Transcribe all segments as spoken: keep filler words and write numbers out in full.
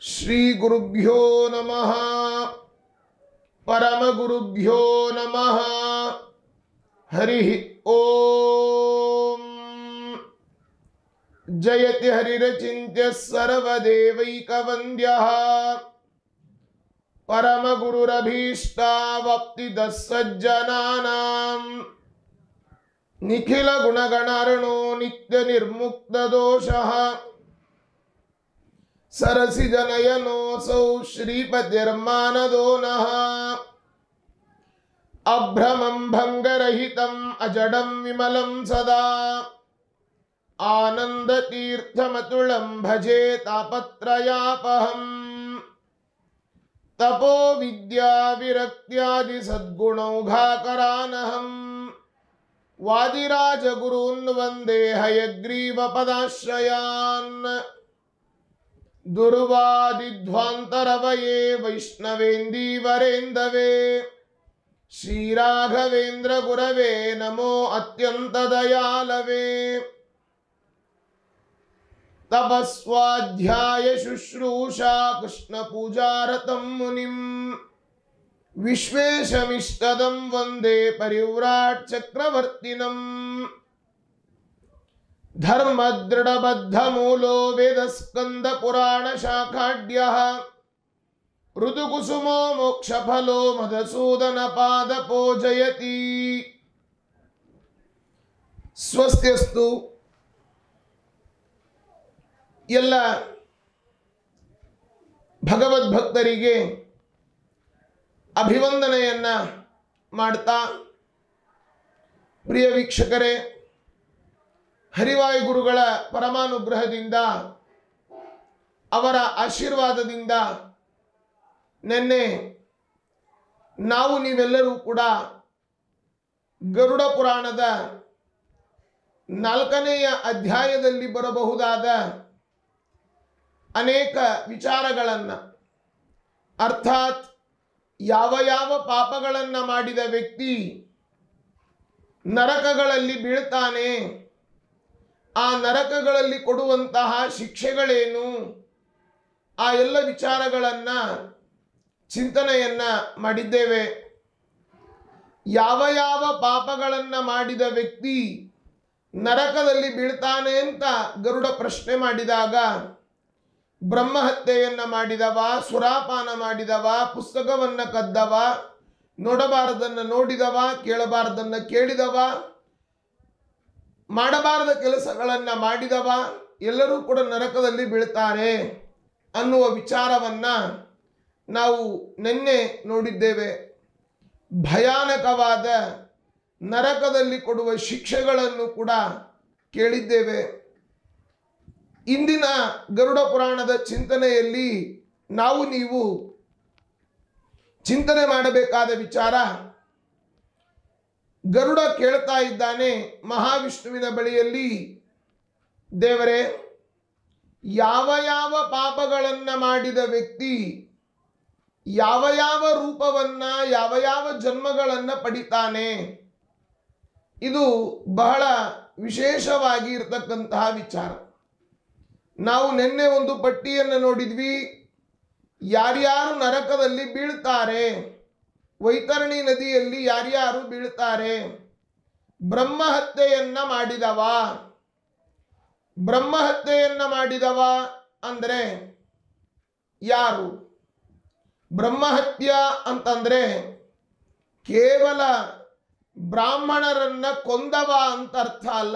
श्री गुरुभ्यो नमः परम गुरुभ्यो नमः हरि ओम। जयति हरिरचिन्त्य सर्वदेवैकवन्द्यः परम गुरुरभीष्टावप्तिदः सज्जनानां निखिल गुणगणार्णो नित्य निर्मुक्त दोषः सरसिजनयनोऽसौ श्रीपतिर्मानदो नः अभ्रमं भंगरहितं अजडं विमलं सदा आनन्दतीर्थमतुलं भजे तापत्रयापहम् तपो विद्या विरक्त्यादि सद्गुणौघाकरानहं वादिराजगुरून् वन्दे हयग्रीवपदाश्रयान् दुर्वादिध्वान्तरवये वैष्णवेन्दीवरेन्दवे श्रीराघवेन्द्र गुरवे नमो अत्यन्तदयालवे। तपस्वाध्याय शुश्रूषा कृष्णपूजारतं मुनिं विश्वेशमिष्टदं वन्दे परिव्राट् चक्रवर्तिनम् धर्मदृढबद्धमूलो वेदस्कन्द पुराण शाखाढ्यः ऋतुकुसुमो मोक्षफलो मधुसूदन पादपूजयति। स्वस्त्यस्तु। ಎಲ್ಲ ಭಗವದ್ಭಕ್ತರಿಗೆ ಅಭಿವಂದನೆಯನ್ನ ಮಾಡ್ತಾ, ಪ್ರಿಯ ವೀಕ್ಷಕರೇ, ಹರಿವಾಯು ಗುರುಗಳ ಪರಮಾನುಗ್ರಹದಿಂದ ಅವರ ಆಶೀರ್ವಾದದಿಂದ ನಿನ್ನೆ ನಾವು ನೀವೆಲ್ಲರೂ ಕೂಡ ಗರುಡ ಪುರಾಣದ ನಾಲ್ಕನೆಯ ಅಧ್ಯಾಯದಲ್ಲಿ ಬರಬಹುದಾದ ಅನೇಕ ವಿಚಾರಗಳನ್ನು, ಅರ್ಥಾತ್ ಯಾವ ಯಾವ ಪಾಪಗಳನ್ನು ಮಾಡಿದ ವ್ಯಕ್ತಿ ನರಕಗಳಲ್ಲಿ ಬೀಳ್ತಾನೆ, ಆ ನರಕಗಳಲ್ಲಿ ಕೊಡುವಂತಹ ಶಿಕ್ಷೆಗಳೇನು, ಆ ಎಲ್ಲ ವಿಚಾರಗಳನ್ನು ಚಿಂತನೆಯನ್ನ ಮಾಡಿದ್ದೇವೆ. ಯಾವ ಯಾವ ಪಾಪಗಳನ್ನು ಮಾಡಿದ ವ್ಯಕ್ತಿ ನರಕದಲ್ಲಿ ಬೀಳ್ತಾನೆ ಅಂತ ಗರುಡ ಪ್ರಶ್ನೆ ಮಾಡಿದಾಗ, ಬ್ರಹ್ಮಹತ್ಯೆಯನ್ನ ಮಾಡಿದವ, ಸುರಾಪಾನ ಮಾಡಿದವ, ಪುಸ್ತಕವನ್ನ ಕದ್ದವ, ನೋಡಬಾರದನ್ನ ನೋಡಿದವ, ಕೇಳಬಾರದನ್ನ ಕೇಳಿದವ, ಮಾಡಬಾರದ ಕೆಲಸಗಳನ್ನ ಮಾಡಿದವ ಎಲ್ಲರೂ ಕೂಡ ನರಕದಲ್ಲಿ ಬೀಳ್ತಾರೆ ಅನ್ನುವ ವಿಚಾರವನ್ನ ನಾವು ನಿನ್ನೆ ನೋಡಿದ್ದೇವೆ. ಭಯಾನಕವಾದ ನರಕದಲ್ಲಿ ಕೊಡುವ ಶಿಕ್ಷೆಗಳನ್ನು ಕೂಡ ಕೇಳಿದ್ದೇವೆ. ಇಂದಿನ ಗರುಡ ಪುರಾಣದ ಚಿಂತನೆಯಲ್ಲಿ ನಾವು ನೀವು ಚಿಂತನೆ ಮಾಡಬೇಕಾದ ವಿಚಾರ, ಗರುಡ ಕೇಳ್ತಾ ಇದ್ದಾನೆ ಮಹಾವಿಷ್ಣುವಿನ ಬಳಿಯಲ್ಲಿ, ದೇವರೇ, ಯಾವ ಯಾವ ಪಾಪಗಳನ್ನ ಮಾಡಿದ ವ್ಯಕ್ತಿ ಯಾವ ಯಾವ ರೂಪವನ್ನ ಯಾವ ಯಾವ ಜನ್ಮಗಳನ್ನ ಪಡಿತಾನೆ, ಇದು ಬಹಳ ವಿಶೇಷವಾಗಿ ಇರತಕ್ಕಂತಹ ವಿಚಾರ. ನಾವು ನಿನ್ನೆ ಒಂದು ಪಟ್ಟಿಯನ್ನು ನೋಡಿದ್ವಿ. ಯಾರ್ಯಾರು ನರಕದಲ್ಲಿ ಬೀಳ್ತಾರೆ, ವೈತರಣಿ ನದಿಯಲ್ಲಿ ಯಾರ್ಯಾರು ಬೀಳ್ತಾರೆ? ಬ್ರಹ್ಮಹತ್ಯೆಯನ್ನ ಮಾಡಿದವ. ಬ್ರಹ್ಮಹತ್ಯೆಯನ್ನ ಮಾಡಿದವ ಅಂದ್ರೆ ಯಾರು? ಬ್ರಹ್ಮಹತ್ಯ ಅಂತಂದ್ರೆ ಕೇವಲ ಬ್ರಾಹ್ಮಣರನ್ನ ಕೊಂದವ ಅಂತ ಅರ್ಥ ಅಲ್ಲ.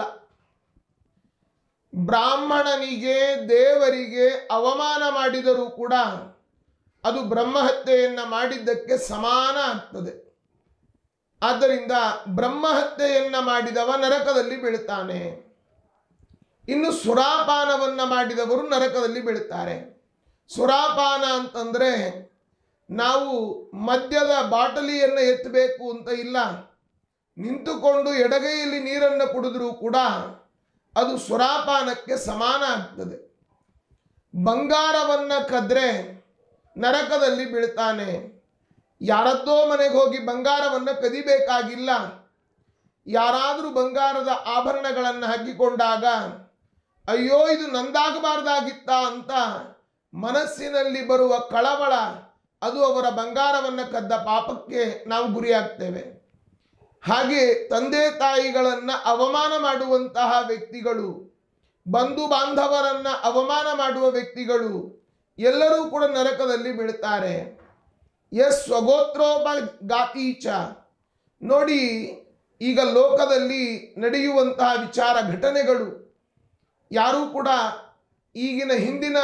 ಬ್ರಾಹ್ಮಣನಿಗೆ ದೇವರಿಗೆ ಅವಮಾನ ಮಾಡಿದರೂ ಕೂಡ ಅದು ಬ್ರಹ್ಮಹತ್ಯೆಯನ್ನ ಮಾಡಿದ್ದಕ್ಕೆ ಸಮಾನ ಆಗ್ತದೆ. ಆದ್ದರಿಂದ ಬ್ರಹ್ಮಹತ್ಯೆಯನ್ನ ಮಾಡಿದವ ನರಕದಲ್ಲಿ ಬೀಳ್ತಾನೆ. ಇನ್ನು ಸುರಾಪಾನವನ್ನ ಮಾಡಿದವರು ನರಕದಲ್ಲಿ ಬೀಳ್ತಾರೆ. ಸುರಾಪಾನ ಅಂತಂದ್ರೆ ನಾವು ಮದ್ಯದ ಬಾಟಲಿಯನ್ನು ಎತ್ತಬೇಕು ಅಂತ ಇಲ್ಲ, ನಿಂತುಕೊಂಡು ಎಡಗೈಯಲ್ಲಿ ನೀರನ್ನು ಕುಡಿದ್ರೂ ಕೂಡ ಅದು ಸುರಾಪಾನಕ್ಕೆ ಸಮಾನ ಆಗ್ತದೆ. ಬಂಗಾರವನ್ನ ಕದ್ರೆ ನರಕದಲ್ಲಿ ಬೀಳ್ತಾನೆ. ಯಾರದ್ದೋ ಮನೆಗೆ ಹೋಗಿ ಬಂಗಾರವನ್ನು ಕದಿಬೇಕಾಗಿಲ್ಲ. ಯಾರಾದರೂ ಬಂಗಾರದ ಆಭರಣಗಳನ್ನು ಹಾಕಿಕೊಂಡಾಗ ಅಯ್ಯೋ ಇದು ನಂದಾಗಬಾರ್ದಾಗಿತ್ತ ಅಂತ ಮನಸ್ಸಿನಲ್ಲಿ ಬರುವ ಕಳವಳ ಅದು ಅವರ ಬಂಗಾರವನ್ನು ಕದ್ದ ಪಾಪಕ್ಕೆ ನಾವು ಗುರಿಯಾಗ್ತೇವೆ. ಹಾಗೆ ತಂದೆ ತಾಯಿಗಳನ್ನು ಅವಮಾನ ಮಾಡುವಂತಹ ವ್ಯಕ್ತಿಗಳು, ಬಂಧು ಬಾಂಧವರನ್ನು ಅವಮಾನ ಮಾಡುವ ವ್ಯಕ್ತಿಗಳು ಎಲ್ಲರೂ ಕೂಡ ನರಕದಲ್ಲಿ ಬೀಳ್ತಾರೆ. ಎಸ್ ಸ್ವಗೋತ್ರೋಪಘಾತೀಚ. ನೋಡಿ, ಈಗ ಲೋಕದಲ್ಲಿ ನಡೆಯುವಂತಹ ವಿಚಾರ ಘಟನೆಗಳು ಯಾರೂ ಕೂಡ ಈಗಿನ ಹಿಂದಿನ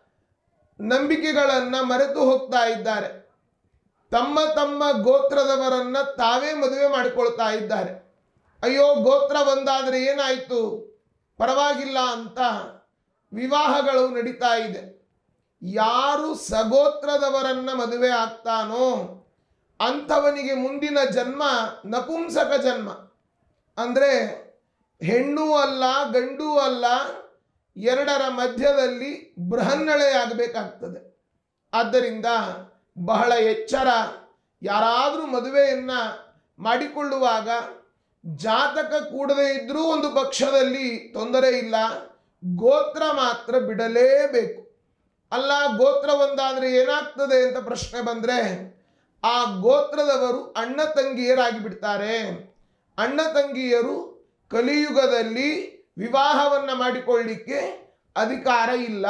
ನಂಬಿಕೆಗಳನ್ನು ಮರೆತು ಹೋಗ್ತಾ ಇದ್ದಾರೆ. ತಮ್ಮ ತಮ್ಮ ಗೋತ್ರದವರನ್ನ ತಾವೇ ಮದುವೆ ಮಾಡಿಕೊಳ್ತಾ ಇದ್ದಾರೆ. ಅಯ್ಯೋ, ಗೋತ್ರ ಒಂದಾದರೆ ಏನಾಯಿತು, ಪರವಾಗಿಲ್ಲ ಅಂತ ವಿವಾಹಗಳು ನಡೀತಾ ಇದೆ. ಯಾರು ಸಗೋತ್ರದವರನ್ನ ಮದುವೆ ಆಗ್ತಾನೋ ಅಂಥವನಿಗೆ ಮುಂದಿನ ಜನ್ಮ ನಪುಂಸಕ ಜನ್ಮ. ಅಂದರೆ ಹೆಣ್ಣು ಅಲ್ಲ ಗಂಡು ಅಲ್ಲ, ಎರಡರ ಮಧ್ಯದಲ್ಲಿ ಬೃಹನ್ನಳೆಯಾಗಬೇಕಾಗ್ತದೆ. ಆದ್ದರಿಂದ ಬಹಳ ಎಚ್ಚರ. ಯಾರಾದರೂ ಮದುವೆಯನ್ನು ಮಾಡಿಕೊಳ್ಳುವಾಗ ಜಾತಕ ಕೂಡದೇ ಇದ್ದರೂ ಒಂದು ಪಕ್ಷದಲ್ಲಿ ತೊಂದರೆ ಇಲ್ಲ, ಗೋತ್ರ ಮಾತ್ರ ಬಿಡಲೇಬೇಕು. ಅಲ್ಲ, ಗೋತ್ರ ಒಂದಾದರೆ ಏನಾಗ್ತದೆ ಅಂತ ಪ್ರಶ್ನೆ ಬಂದರೆ ಆ ಗೋತ್ರದವರು ಅಣ್ಣ ತಂಗಿಯರಾಗಿ ಬಿಡ್ತಾರೆ. ಅಣ್ಣ ತಂಗಿಯರು ಕಲಿಯುಗದಲ್ಲಿ ವಿವಾಹವನ್ನು ಮಾಡಿಕೊಳ್ಳಲಿಕ್ಕೆ ಅಧಿಕಾರ ಇಲ್ಲ.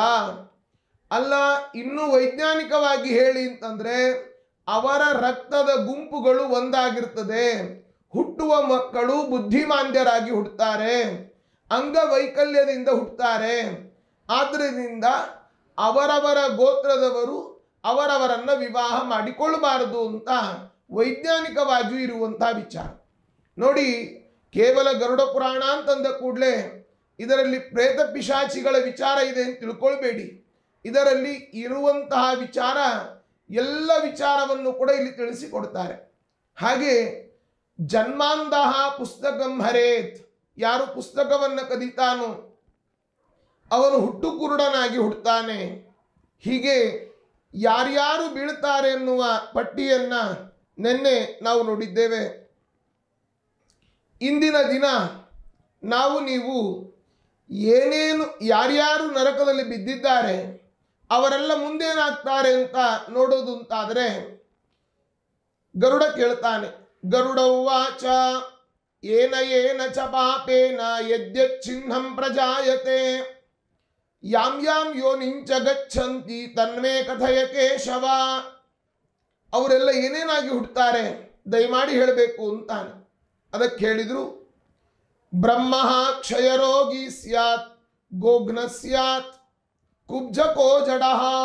ಅಲ್ಲ, ಇನ್ನೂ ವೈಜ್ಞಾನಿಕವಾಗಿ ಹೇಳಿ ಅಂತಂದರೆ ಅವರ ರಕ್ತದ ಗುಂಪುಗಳು ಒಂದಾಗಿರ್ತದೆ. ಹುಟ್ಟುವ ಮಕ್ಕಳು ಬುದ್ಧಿಮಾಂದ್ಯರಾಗಿ ಹುಟ್ಟುತ್ತಾರೆ, ಅಂಗವೈಕಲ್ಯದಿಂದ ಹುಟ್ಟುತ್ತಾರೆ. ಆದ್ದರಿಂದ ಅವರವರ ಗೋತ್ರದವರು ಅವರವರನ್ನು ವಿವಾಹ ಮಾಡಿಕೊಳ್ಳಬಾರದು ಅಂತ ವೈಜ್ಞಾನಿಕವಾಗಿಯೂ ಇರುವಂಥ ವಿಚಾರ. ನೋಡಿ, ಕೇವಲ ಗರುಡ ಪುರಾಣ ಅಂತಂದ ಕೂಡಲೇ ಇದರಲ್ಲಿ ಪ್ರೇತ ಪಿಶಾಚಿಗಳ ವಿಚಾರ ಇದೆ ಅಂತ ತಿಳ್ಕೊಳ್ಬೇಡಿ. ಇದರಲ್ಲಿ ಇರುವಂತಹ ವಿಚಾರ ಎಲ್ಲ ವಿಚಾರವನ್ನು ಕೂಡ ಇಲ್ಲಿ ತಿಳಿಸಿಕೊಡ್ತಾರೆ. ಹಾಗೆ ಜನ್ಮಾಂಧಃ ಪುಸ್ತಕಂ ಹರೇತ್. ಯಾರು ಪುಸ್ತಕವನ್ನು ಕದೀತಾನೋ ಅವನು ಹುಟ್ಟು ಕುರುಡನಾಗಿ ಹುಟ್ಟುತ್ತಾನೆ. ಹೀಗೆ ಯಾರ್ಯಾರು ಬೀಳ್ತಾರೆ ಎನ್ನುವ ಪಟ್ಟಿಯನ್ನು ನಿನ್ನೆ ನಾವು ನೋಡಿದ್ದೇವೆ. ಇಂದಿನ ದಿನ ನಾವು ನೀವು ಏನೇನು ಯಾರ್ಯಾರು ನರಕದಲ್ಲಿ ಬಿದ್ದಿದ್ದಾರೆ ಅವರೆಲ್ಲ ಮುಂದೇನಾಗ್ತಾರೆ ಅಂತ ನೋಡೋದು ಅಂತಾದರೆ ಗರುಡ ಕೇಳ್ತಾನೆ. ಗರುಡೌವಾಚ ಏನ ಏನ ಚ ಪಾಪೇನ ಯದ್ಯಚ್ಛಿನ್ನಂ ಪ್ರಜಾಯತೆ ಯಾಂ ಯಾಂ ಯೋನಿಂಚ ಗಚ್ಚಂತಿ ತನ್ಮೇ ಕಥಯ ಕೇಶವ. ಅವರೆಲ್ಲ ಏನೇನಾಗಿ ಹುಟ್ಟುತ್ತಾರೆ ದಯಮಾಡಿ ಹೇಳಬೇಕು ಅಂತಾನೆ. ಅದಕ್ಕೆ ಹೇಳಿದರು, ಬ್ರಹ್ಮ ಕ್ಷಯರೋಗಿ ಸ್ಯಾತ್ ಗೋಘ್ನ ಸ್ಯಾತ್ ಕುಬ್ಜಕೋ ಜಡ.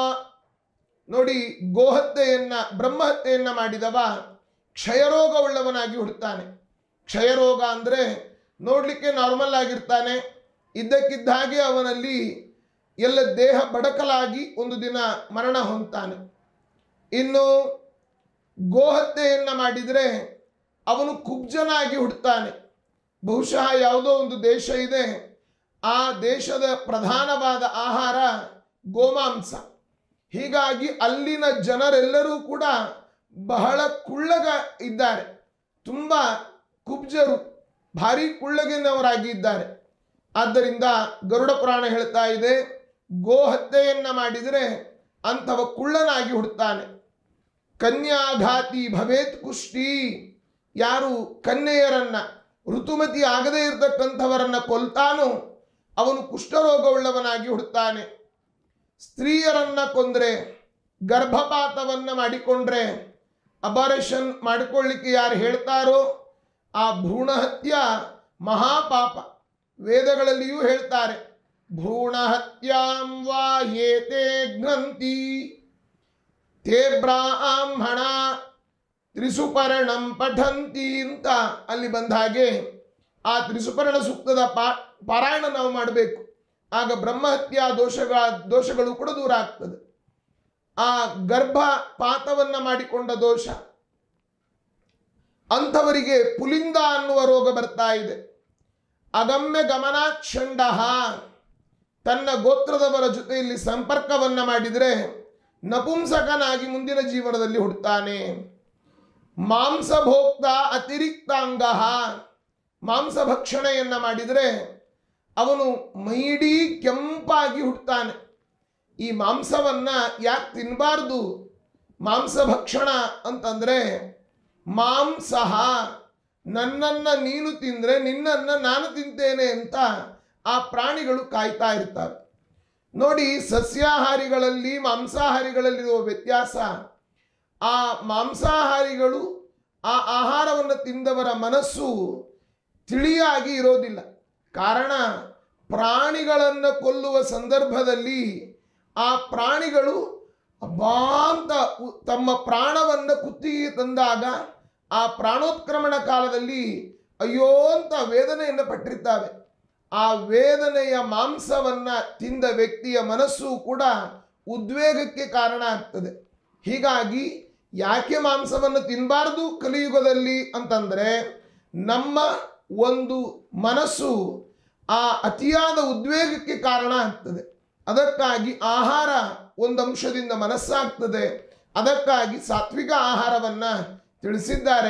ನೋಡಿ, ಗೋಹತ್ಯೆಯನ್ನ ಬ್ರಹ್ಮಹತ್ಯೆಯನ್ನು ಮಾಡಿದವ ಕ್ಷಯರೋಗವುಳ್ಳವನಾಗಿ ಹುಟ್ಟುತ್ತಾನೆ. ಕ್ಷಯರೋಗ ಅಂದರೆ ನೋಡಲಿಕ್ಕೆ ನಾರ್ಮಲ್ ಆಗಿರ್ತಾನೆ, ಇದ್ದಕ್ಕಿದ್ದ ಹಾಗೆ ಅವನಲ್ಲಿ ಎಲ್ಲ ದೇಹ ಬಡಕಲಾಗಿ ಒಂದು ದಿನ ಮರಣ ಹೊಂದ್ತಾನೆ. ಇನ್ನು ಗೋಹತ್ಯೆಯನ್ನು ಮಾಡಿದರೆ ಅವನು ಕುಬ್ಜನಾಗಿ ಹುಟ್ಟುತ್ತಾನೆ. ಬಹುಶಃ ಯಾವುದೋ ಒಂದು ದೇಶ ಇದೆ, ಆ ದೇಶದ ಪ್ರಧಾನವಾದ ಆಹಾರ ಗೋಮಾಂಸ. ಹೀಗಾಗಿ ಅಲ್ಲಿನ ಜನರೆಲ್ಲರೂ ಕೂಡ ಬಹಳ ಕುಳ್ಳಗ ಇದ್ದಾರೆ, ತುಂಬ ಕುಬ್ಜರು, ಭಾರಿ ಕುಳ್ಳಗಿನವರಾಗಿ ಇದ್ದಾರೆ. ಆದ್ದರಿಂದ ಗರುಡ ಪುರಾಣ ಹೇಳ್ತಾ ಇದೆ, ಗೋಹತ್ಯೆಯನ್ನು ಮಾಡಿದರೆ ಅಂಥವ ಕುಳ್ಳನಾಗಿ ಹುಟ್ಟುತ್ತಾನೆ. ಕನ್ಯಾಘಾತಿ ಭವೇತ್ ಕುಷ್ಟಿ. ಯಾರು ಕನ್ಯೆಯರನ್ನ ಋತುಮತಿ ಆಗದೇ ಇರತಕ್ಕಂಥವರನ್ನು ಕೊಲ್ತಾನೋ ಅವನು ಕುಷ್ಠರೋಗವುಳ್ಳವನಾಗಿ ಹುಟ್ಟುತ್ತಾನೆ. ಸ್ತ್ರೀಯರನ್ನ ಕೊಂದರೆ, ಗರ್ಭಪಾತವನ್ನು ಮಾಡಿಕೊಂಡ್ರೆ, ಅಬಾರೇಷನ್ ಮಾಡಿಕೊಳ್ಳಿಕ್ಕೆ ಯಾರು ಹೇಳ್ತಾರೋ ಆ ಭ್ರೂಣಹತ್ಯ ಮಹಾಪಾಪ. ವೇದಗಳಲ್ಲಿಯೂ ಹೇಳ್ತಾರೆ, ಭ್ರೂಣಹತ್ಯಾಂ ವಾ ಯೇತೆ ಘ್ನಂತಿ ತೇ ಬ್ರಾಹ್ಮಣ ತ್ರಿಸುಪರ್ಣಂ ಪಠಂತಿ ಅಂತ ಅಲ್ಲಿ ಬಂದ ಹಾಗೆ ಆ ತ್ರಿಸುಪರ್ಣ ಸೂಕ್ತದ ಪಾ ಪಾರಾಯಣ ನಾವು ಮಾಡಬೇಕು. ಆಗ ಬ್ರಹ್ಮಹತ್ಯಾ ದೋಷಗಳ ದೋಷಗಳು ಕೂಡ ದೂರ ಆಗ್ತದೆ. ಆ ಗರ್ಭಪಾತವನ್ನು ಮಾಡಿಕೊಂಡ ದೋಷ, ಅಂಥವರಿಗೆ ಪುಲಿಂದ ಅನ್ನುವ ರೋಗ ಬರ್ತಾ ಇದೆ. ಅಗಮ್ಯ ಗಮನಾಕ್ಷಂಡ, ತನ್ನ ಗೋತ್ರದವರ ಜೊತೆಯಲ್ಲಿ ಸಂಪರ್ಕವನ್ನು ಮಾಡಿದರೆ ನಪುಂಸಕನಾಗಿ ಮುಂದಿನ ಜೀವನದಲ್ಲಿ ಹುಟ್ಟುತ್ತಾನೆ. ಮಾಂಸಭೋಕ್ತ ಅತಿರಿಕ್ತಾಂಗ, ಮಾಂಸ ಭಕ್ಷಣೆಯನ್ನು ಮಾಡಿದರೆ ಅವನು ಮೈಡೀ ಕೆಂಪಾಗಿ ಹುಟ್ಟುತ್ತಾನೆ. ಈ ಮಾಂಸವನ್ನು ಯಾಕೆ ತಿನ್ನಬಾರ್ದು, ಮಾಂಸ ಭಕ್ಷಣ ಅಂತಂದರೆ ಮಾಂಸಃ ನನ್ನನ್ನು ನೀನು ತಿಂದರೆ ನಿನ್ನನ್ನು ನಾನು ತಿಂತೇನೆ ಅಂತ ಆ ಪ್ರಾಣಿಗಳು ಕಾಯ್ತಾ ಇರ್ತವೆ. ನೋಡಿ, ಸಸ್ಯಾಹಾರಿಗಳಲ್ಲಿ ಮಾಂಸಾಹಾರಿಗಳಲ್ಲಿರುವ ವ್ಯತ್ಯಾಸ, ಆ ಮಾಂಸಾಹಾರಿಗಳು ಆ ಆಹಾರವನ್ನು ತಿಂದವರ ಮನಸ್ಸು ತಿಳಿಯಾಗಿ ಇರೋದಿಲ್ಲ. ಕಾರಣ, ಪ್ರಾಣಿಗಳನ್ನು ಕೊಲ್ಲುವ ಸಂದರ್ಭದಲ್ಲಿ ಆ ಪ್ರಾಣಿಗಳು ಅಬ್ಬಾಂತ ತಮ್ಮ ಪ್ರಾಣವನ್ನು ಕುತ್ತಿಗೆ ತಂದಾಗ ಆ ಪ್ರಾಣೋತ್ಕ್ರಮಣ ಕಾಲದಲ್ಲಿ ಅಯ್ಯೋ ಅಂತ ವೇದನೆಯನ್ನು ಪಟ್ಟಿರ್ತಾವೆ. ಆ ವೇದನೆಯ ಮಾಂಸವನ್ನು ತಿಂದ ವ್ಯಕ್ತಿಯ ಮನಸ್ಸು ಕೂಡ ಉದ್ವೇಗಕ್ಕೆ ಕಾರಣ ಆಗ್ತದೆ. ಹೀಗಾಗಿ ಯಾಕೆ ಮಾಂಸವನ್ನು ತಿನ್ನಬಾರ್ದು ಕಲಿಯುಗದಲ್ಲಿ ಅಂತಂದರೆ, ನಮ್ಮ ಒಂದು ಮನಸ್ಸು ಆ ಅತಿಯಾದ ಉದ್ವೇಗಕ್ಕೆ ಕಾರಣ ಆಗ್ತದೆ. ಅದಕ್ಕಾಗಿ ಆಹಾರ ಒಂದು ಅಂಶದಿಂದ ಮನಸ್ಸಾಗ್ತದೆ. ಅದಕ್ಕಾಗಿ ಸಾತ್ವಿಕ ಆಹಾರವನ್ನು ತಿಳಿಸಿದ್ದಾರೆ.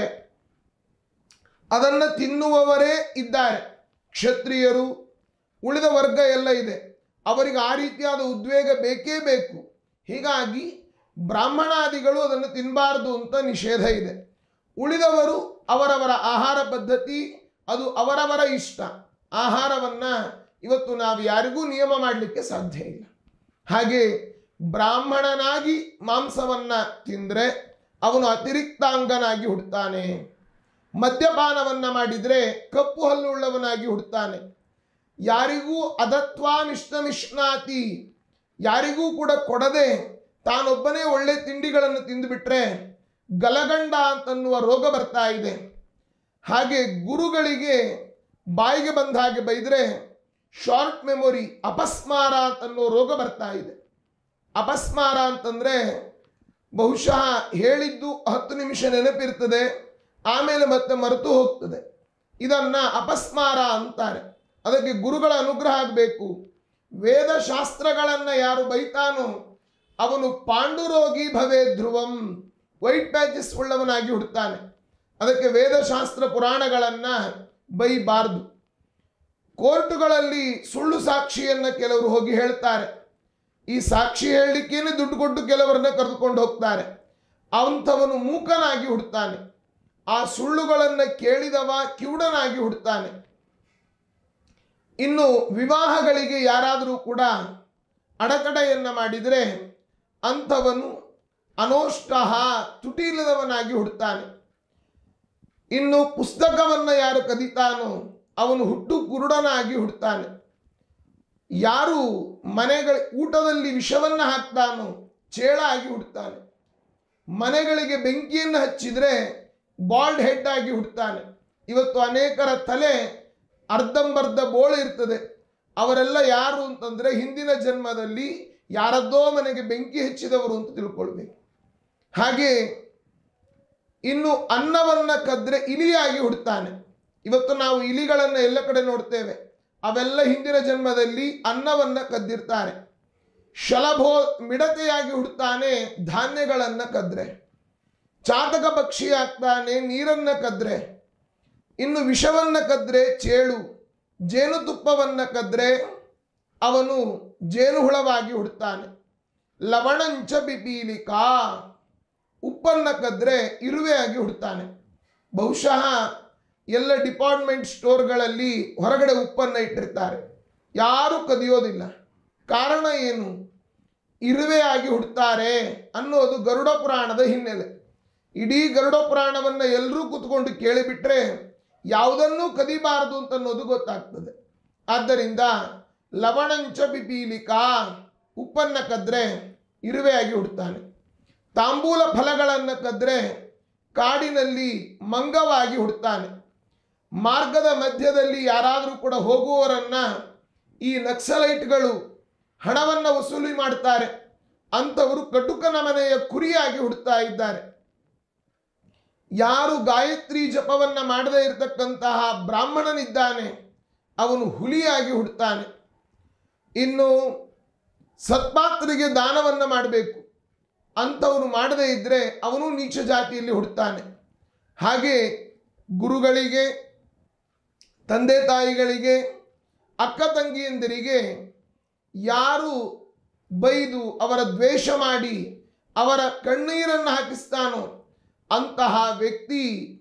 ಅದನ್ನು ತಿನ್ನುವವರೇ ಇದ್ದಾರೆ, ಕ್ಷತ್ರಿಯರು, ಉಳಿದ ವರ್ಗ ಎಲ್ಲ ಇದೆ. ಅವರಿಗೆ ಆ ರೀತಿಯಾದ ಉದ್ವೇಗ ಬೇಕೇ ಬೇಕು. ಹೀಗಾಗಿ ಬ್ರಾಹ್ಮಣಾದಿಗಳು ಅದನ್ನು ತಿನ್ನಬಾರ್ದು ಅಂತ ನಿಷೇಧ ಇದೆ. ಉಳಿದವರು ಅವರವರ ಆಹಾರ ಪದ್ಧತಿ, ಅದು ಅವರವರ ಇಷ್ಟ. ಆಹಾರವನ್ನು ಇವತ್ತು ನಾವು ಯಾರಿಗೂ ನಿಯಮ ಮಾಡಲಿಕ್ಕೆ ಸಾಧ್ಯ ಇಲ್ಲ. ಹಾಗೆ ಬ್ರಾಹ್ಮಣನಾಗಿ ಮಾಂಸವನ್ನು ತಿಂದರೆ ಅವನು ಅತಿರಿಕ್ತಾಂಗನಾಗಿ ಹುಡ್ತಾನೆ. ಮದ್ಯಪಾನವನ್ನು ಮಾಡಿದರೆ ಕಪ್ಪು ಹಲ್ಲುಳ್ಳವನಾಗಿ ಹುಡ್ತಾನೆ. ಯಾರಿಗೂ ಅದತ್ವಾನಿಷ್ಟಮಿಷ್ಣಾತಿ, ಯಾರಿಗೂ ಕೂಡ ಕೊಡದೆ ತಾನೊಬ್ಬನೇ ಒಳ್ಳೆ ತಿಂಡಿಗಳನ್ನು ತಿಂದುಬಿಟ್ರೆ ಗಲಗಂಡ ಅಂತನ್ನುವ ರೋಗ ಬರ್ತಾ ಇದೆ. ಹಾಗೆ ಗುರುಗಳಿಗೆ ಬಾಯಿಗೆ ಬಂದ ಹಾಗೆ ಬೈದರೆ ಶಾರ್ಟ್ ಮೆಮೊರಿ, ಅಪಸ್ಮಾರ ಅಂತನ್ನೋ ರೋಗ ಬರ್ತಾ ಇದೆ. ಅಪಸ್ಮಾರ ಅಂತಂದರೆ ಬಹುಶಃ ಹೇಳಿದ್ದು ಹತ್ತು ನಿಮಿಷ ನೆನಪಿರ್ತದೆ, ಆಮೇಲೆ ಮತ್ತೆ ಮರೆತು ಹೋಗ್ತದೆ. ಇದನ್ನು ಅಪಸ್ಮಾರ ಅಂತಾರೆ. ಅದಕ್ಕೆ ಗುರುಗಳ ಅನುಗ್ರಹ ಆಗಬೇಕು. ವೇದಶಾಸ್ತ್ರಗಳನ್ನು ಯಾರು ಬೈತಾನೋ ಅವನು ಪಾಂಡುರೋಗಿ ಭವೇ ಧ್ರುವಂ, ವೈಟ್ ಪ್ಯಾಚಸ್ ಉಳ್ಳವನಾಗಿ ಹುಡ್ತಾನೆ. ಅದಕ್ಕೆ ವೇದಶಾಸ್ತ್ರ ಪುರಾಣಗಳನ್ನು ಬೈಬಾರ್ದು. ಕೋರ್ಟುಗಳಲ್ಲಿ ಸುಳ್ಳು ಸಾಕ್ಷಿಯನ್ನು ಕೆಲವರು ಹೋಗಿ ಹೇಳ್ತಾರೆ. ಈ ಸಾಕ್ಷಿ ಹೇಳಲಿಕ್ಕೇನೆ ದುಡ್ಡು ಕೊಟ್ಟು ಕೆಲವರನ್ನ ಕರೆದುಕೊಂಡು ಹೋಗ್ತಾರೆ. ಅಂಥವನು ಮೂಕನಾಗಿ ಹುಡ್ತಾನೆ. ಆ ಸುಳ್ಳುಗಳನ್ನು ಕೇಳಿದವ ಕಿವುಡನಾಗಿ ಹುಡ್ತಾನೆ. ಇನ್ನು ವಿವಾಹಗಳಿಗೆ ಯಾರಾದರೂ ಕೂಡ ಅಡತಡೆಯನ್ನು ಮಾಡಿದರೆ ಅಂಥವನು ಅನೋಷ್ಟಃ, ತುಟಿಯಿಲ್ಲದವನಾಗಿ ಹುಡ್ತಾನೆ. ಇನ್ನು ಪುಸ್ತಕವನ್ನು ಯಾರು ಕದಿತಾನೋ ಅವನು ಹುಟ್ಟು ಕುರುಡನಾಗಿ ಹುಡ್ತಾನೆ. ಯಾರು ಮನೆಗಳ ಊಟದಲ್ಲಿ ವಿಷವನ್ನು ಹಾಕ್ತಾನೋ ಚೇಳ ಆಗಿ ಹುಡ್ತಾನೆ. ಮನೆಗಳಿಗೆ ಬೆಂಕಿಯನ್ನು ಹಚ್ಚಿದರೆ ಬಾಲ್ಡ್ ಹೆಡ್ ಆಗಿ ಹುಡ್ತಾನೆ. ಇವತ್ತು ಅನೇಕರ ತಲೆ ಅರ್ಧಂಬರ್ಧ ಬೋಳು ಇರ್ತದೆ. ಅವರೆಲ್ಲ ಯಾರು ಅಂತಂದರೆ ಹಿಂದಿನ ಜನ್ಮದಲ್ಲಿ ಯಾರದ್ದೋ ಮನೆಗೆ ಬೆಂಕಿ ಹಚ್ಚಿದವರು ಅಂತ ತಿಳ್ಕೊಳ್ಬೇಕು. ಹಾಗೆ ಇನ್ನು ಅನ್ನವನ್ನು ಕದ್ರೆ ಇಲಿಯಾಗಿ ಹುಡ್ತಾನೆ. ಇವತ್ತು ನಾವು ಇಲಿಗಳನ್ನು ಎಲ್ಲ ಕಡೆ ನೋಡ್ತೇವೆ. ಅವೆಲ್ಲ ಹಿಂದಿನ ಜನ್ಮದಲ್ಲಿ ಅನ್ನವನ್ನು ಕದ್ದಿರ್ತಾರೆ. ಶಲಭೋ ಮಿಡತೆಯಾಗಿ ಹುಡ್ತಾನೆ ಧಾನ್ಯಗಳನ್ನು ಕದ್ರೆ. ಚಾತಕ ಪಕ್ಷಿ ಆಗ್ತಾನೆ ನೀರನ್ನು ಕದ್ರೆ. ಇನ್ನು ವಿಷವನ್ನು ಕದ್ರೆ ಚೇಳು. ಜೇನುತುಪ್ಪವನ್ನು ಕದ್ರೆ ಅವನು ಜೇನುಹುಳವಾಗಿ ಹುಡ್ತಾನೆ. ಲವಣಂಚ ಬಿಪೀಲಿಕಾ, ಉಪ್ಪನ್ನು ಕದ್ರೆ ಇರುವೆಯಾಗಿ ಹುಡ್ತಾನೆ. ಬಹುಶಃ ಎಲ್ಲ ಡಿಪಾರ್ಟ್ಮೆಂಟ್ ಸ್ಟೋರ್ಗಳಲ್ಲಿ ಹೊರಗಡೆ ಉಪ್ಪನ್ನು ಇಟ್ಟಿರ್ತಾರೆ, ಯಾರೂ ಕದಿಯೋದಿಲ್ಲ. ಕಾರಣ ಏನು? ಇರುವೆಯಾಗಿ ಹುಡ್ತಾರೆ ಅನ್ನೋದು ಗರುಡ ಪುರಾಣದ ಹಿನ್ನೆಲೆ. ಇಡೀ ಗರುಡ ಪುರಾಣವನ್ನು ಎಲ್ಲರೂ ಕೂತ್ಕೊಂಡು ಕೇಳಿಬಿಟ್ರೆ ಯಾವುದನ್ನೂ ಕದಿಬಾರದು ಅಂತ ಅನ್ನೋದು ಗೊತ್ತಾಗ್ತದೆ. ಆದ್ದರಿಂದ ಲವಣಂಚ ಪಿಪೀಲಿಕಾ, ಉಪ್ಪನ್ನು ಕದ್ರೆ ಇರುವೆಯಾಗಿ ಹುಡ್ತಾನೆ. ತಾಂಬೂಲ ಫಲಗಳನ್ನು ಕದ್ರೆ ಕಾಡಿನಲ್ಲಿ ಮಂಗವಾಗಿ ಹುಡ್ತಾನೆ. ಮಾರ್ಗದ ಮಧ್ಯದಲ್ಲಿ ಯಾರಾದರೂ ಕೂಡ ಹೋಗುವವರನ್ನು ಈ ನಕ್ಸಲೈಟ್ಗಳು ಹಣವನ್ನು ವಸೂಲಿ ಮಾಡ್ತಾರೆ. ಅಂಥವರು ಕಟುಕನ ಮನೆಯ ಕುರಿಯಾಗಿ ಹುಡ್ತಾ ಇದ್ದಾರೆ. ಯಾರು ಗಾಯತ್ರಿ ಜಪವನ್ನು ಮಾಡದೇ ಇರತಕ್ಕಂತಹ ಬ್ರಾಹ್ಮಣನಿದ್ದಾನೆ ಅವನು ಹುಲಿಯಾಗಿ ಹುಡ್ತಾನೆ. ಇನ್ನು ಸತ್ಪಾತ್ರಿಗೆ ದಾನವನ್ನು ಮಾಡಬೇಕು, ಅಂಥವನು ಮಾಡದೇ ಇದ್ದರೆ ಅವನು ನೀಚ ಜಾತಿಯಲ್ಲಿ ಹುಡ್ತಾನೆ. ಹಾಗೆ ಗುರುಗಳಿಗೆ, ತಂದೆ ತಾಯಿಗಳಿಗೆ, ಅಕ್ಕ ತಂಗಿಯಂದಿರಿಗೆ ಯಾರು ಬೈದು ಅವರ ದ್ವೇಷ ಮಾಡಿ ಅವರ ಕಣ್ಣೀರನ್ನು ಹಾಕಿಸ್ತಾನೋ ಅಂತಹ ವ್ಯಕ್ತಿ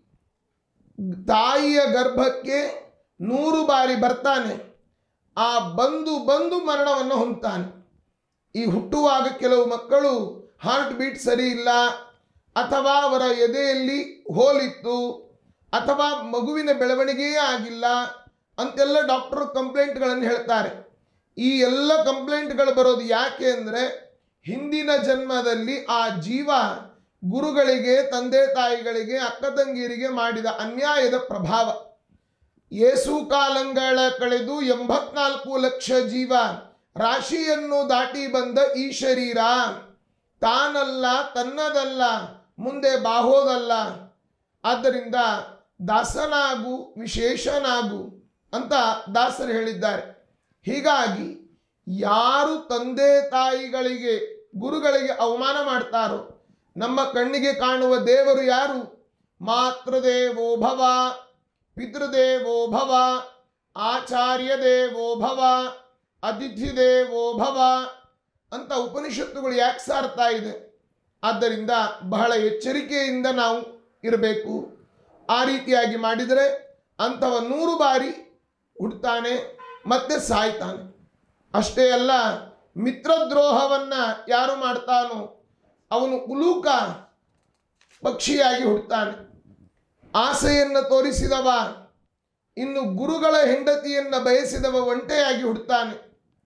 ತಾಯಿಯ ಗರ್ಭಕ್ಕೆ ನೂರು ಬಾರಿ ಬರ್ತಾನೆ. ಆ ಬಂದು ಬಂದು ಮರಣವನ್ನು ಹೊಂದ್ತಾನೆ. ಈ ಹುಟ್ಟುವಾಗ ಕೆಲವು ಮಕ್ಕಳು ಹಾರ್ಟ್ ಬೀಟ್ ಸರಿ ಇಲ್ಲ, ಅಥವಾ ಅವರ ಎದೆಯಲ್ಲಿ ಹೋಲಿತ್ತು, ಅಥವಾ ಮಗುವಿನ ಬೆಳವಣಿಗೆಯೇ ಆಗಿಲ್ಲ ಅಂತೆಲ್ಲ ಡಾಕ್ಟರ್ ಕಂಪ್ಲೇಂಟ್ಗಳನ್ನು ಹೇಳ್ತಾರೆ. ಈ ಎಲ್ಲ ಕಂಪ್ಲೇಂಟ್ಗಳು ಬರೋದು ಯಾಕೆ ಅಂದರೆ ಹಿಂದಿನ ಜನ್ಮದಲ್ಲಿ ಆ ಜೀವ ಗುರುಗಳಿಗೆ, ತಂದೆ ತಾಯಿಗಳಿಗೆ, ಅಕ್ಕ ತಂಗಿಯರಿಗೆ ಮಾಡಿದ ಅನ್ಯಾಯದ ಪ್ರಭಾವ. ಏಸು ಕಾಲಂಗಳ ಕಳೆದು ಎಂಬತ್ನಾಲ್ಕು ಲಕ್ಷ ಜೀವ ರಾಶಿಯನ್ನು ದಾಟಿ ಬಂದ ಈ ಶರೀರ ತಾನಲ್ಲ, ತನ್ನದಲ್ಲ, ಮುಂದೆ ಬಾಹೋದಲ್ಲ. ಆದ್ದರಿಂದ ದಾಸನಾಗು, ವಿಶೇಷನಾಗು ಅಂತ ದಾಸರು ಹೇಳಿದ್ದಾರೆ. ಹೀಗಾಗಿ ಯಾರು ತಂದೆ ತಾಯಿಗಳಿಗೆ, ಗುರುಗಳಿಗೆ ಅವಮಾನ ಮಾಡ್ತಾರೋ, ನಮ್ಮ ಕಣ್ಣಿಗೆ ಕಾಣುವ ದೇವರು ಯಾರು? ಮಾತೃದೇವೋ ಭವ, ಪಿತೃದೇವೋ ಭವ, ಆಚಾರ್ಯ ದೇವೋ ಭವ, ಅತಿಥಿ ದೇವೋ ಭವ ಅಂತ ಉಪನಿಷತ್ತುಗಳು ಯಾಕೆ ಸಾರ್ತಾ ಇದೆ? ಆದ್ದರಿಂದ ಬಹಳ ಎಚ್ಚರಿಕೆಯಿಂದ ನಾವು ಇರಬೇಕು. ಆ ರೀತಿಯಾಗಿ ಮಾಡಿದರೆ ಅಂಥವ ನೂರು ಬಾರಿ ಹುಡ್ತಾನೆ ಮತ್ತೆ ಸಾಯ್ತಾನೆ. ಅಷ್ಟೇ ಅಲ್ಲ, ಮಿತ್ರದ್ರೋಹವನ್ನು ಯಾರು ಮಾಡ್ತಾನೋ ಅವನು ಉಲೂಕ ಪಕ್ಷಿಯಾಗಿ ಹುಡ್ತಾನೆ. ಆಸೆಯನ್ನು ತೋರಿಸಿದವ ಇನ್ನು ಗುರುಗಳ ಹೆಂಡತಿಯನ್ನು ಬಯಸಿದವ ಒಂಟೆಯಾಗಿ ಹುಡ್ತಾನೆ.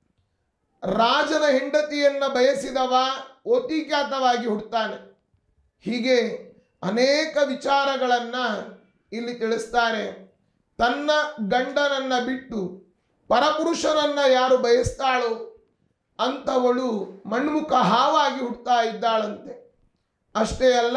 ರಾಜನ ಹೆಂಡತಿಯನ್ನು ಬಯಸಿದವ ಓತಿಖ್ಯಾತವಾಗಿ ಹುಡ್ತಾನೆ. ಹೀಗೆ ಅನೇಕ ವಿಚಾರಗಳನ್ನು ಇಲ್ಲಿ ತಿಳಿಸ್ತಾರೆ. ತನ್ನ ಗಂಡನನ್ನು ಬಿಟ್ಟು ಪರಪುರುಷನನ್ನು ಯಾರು ಬಯಸ್ತಾಳೋ ಅಂಥವಳು ಮಣ್ಮುಖ ಹಾವಾಗಿ ಹುಡ್ತಾ ಇದ್ದಾಳಂತೆ. ಅಷ್ಟೇ ಅಲ್ಲ,